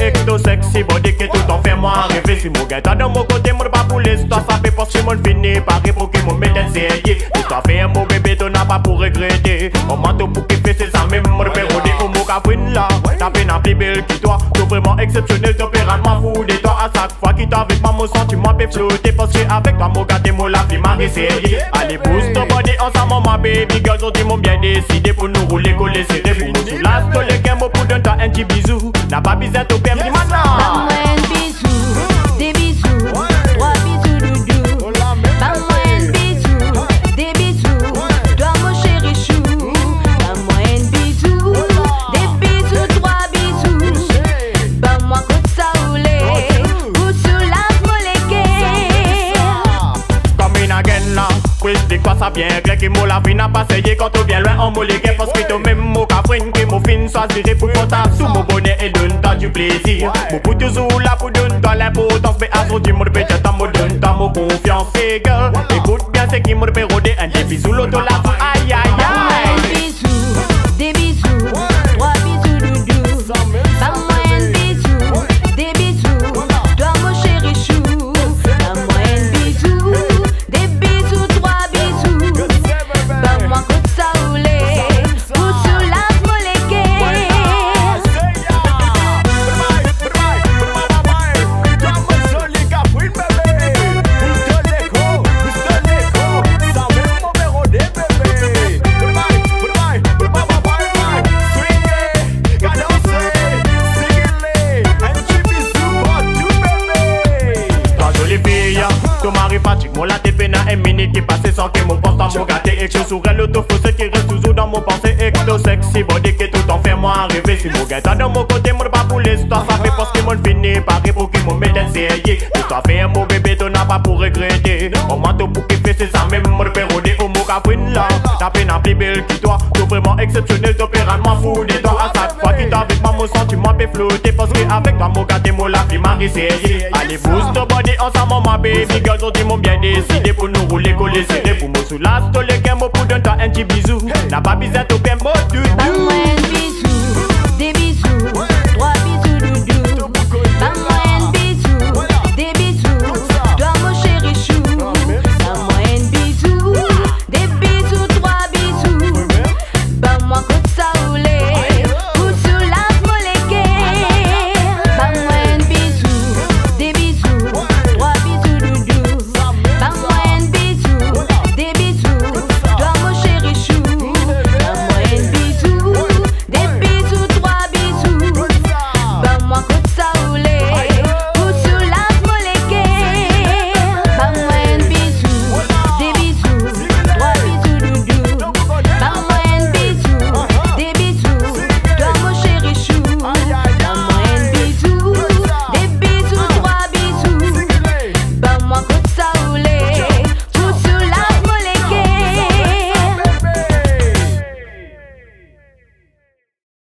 ecto sexy body qui tout en fait moi rêver. Si mon gars dans mon côté, mon pas pour l'histoire, ça fait parce que mon fini par pour qu'il me mette un série. L'histoire fait un beau bébé, tu n'as pas pour regretter. Au manteau pour qu'il fait c'est ça même, mon père rodé au mot caprine là. T'as peine à plus belle que toi, t'es vraiment exceptionnel, tempérament fou de toi. À chaque fois qu'il t'avait pas mon sentiment peut flotter. Parce que avec toi, mon gars, t'es mon la vie m'a essayé. Allez, boost ton body ensemble, ma baby girl, on m'ont bien décidé pour nous rouler, coller, serrer. Pour nous soulager, tous les gains, pour d'un temps un petit bisou. N'a pas besoin de perdre maintenant. Donne-moi un bisou, des bisous, 3 bisous doudou. Donne-moi un bisou, des bisous, toi mon chéri chou. Donne-moi un bisou, des bisous, 3 bisous. Donne-moi coup de saoulé, ou soulage-moi les guerres. Comme une again là, oui, c'est quoi ça bien clair que mon la vie n'a pas essayé quand on vient loin en mots les gars. Parce que toi même mon caprine que mon fin soit viré pour qu'on tape sous mon bonnet et donne-toi du plaisir. Mon pour toujours là pour donne-toi l'importance. Mais à son du monde peut être mon donne-toi mon confiance. Et girl, écoute bien ce qui me fait rôder un des bisous l'auto là. Aïe aïe aïe. Un bisou, des bisous, 3 bisous doudou. Donne-moi un bisou, des bisous, toi mon chéri chou. Donne-moi un bisou, des bisous, 3 bisous. Donne-moi coup de saoulé, ou soulage-moi les guerres. Ton mari fatigue, mon la tête peine à 1 minute qui passe sans que mon pense dans mon gâté. Et que je souris l'auto fausse qui reste toujours dans mon pensée. Ecto sexy body qui tout en fait moi rêver. Si mon gars dans mon côté, mon pas pour l'histoire. Ça fait parce que mon fini par pour qu'il me mette un série. L'histoire fait un beau bébé, tu n'as pas pour regretter. Au manteau pour qu'il fait c'est ça même, mon père rodé au mot caprine là. T'as peine à plus belle que toi, t'es vraiment exceptionnel, tempérament fou de toi. À chaque fois qu'il t'avait pas mon sentiment peut flotter. Parce que avec toi, mon gars, t'es mon la vie m'a essayé. Allez, boost ton body ensemble, ma baby girl, on m'ont bien décidé pour nous rouler, coller, serrer. Pour me soulager, tous les gains, pour d'un temps un petit bisou. N'a pas besoin de perdre